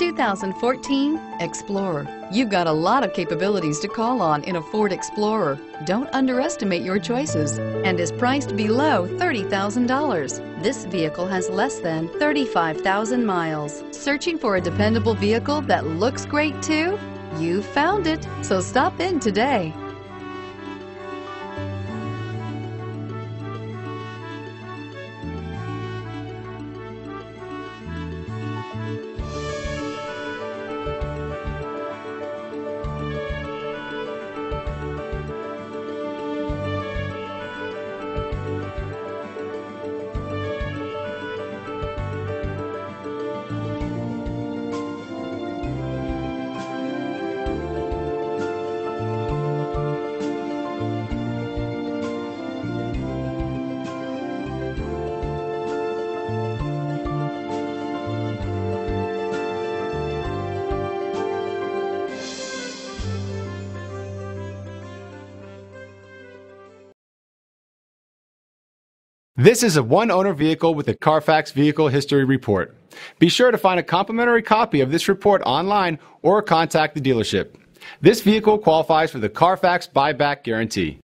2014 Explorer. You've got a lot of capabilities to call on in a Ford Explorer. Don't underestimate your choices and is priced below $30,000. This vehicle has less than 35,000 miles. Searching for a dependable vehicle that looks great too? You found it, so stop in today. This is a one-owner vehicle with a CarFax Vehicle History Report. Be sure to find a complimentary copy of this report online or contact the dealership. This vehicle qualifies for the CarFax Buyback Guarantee.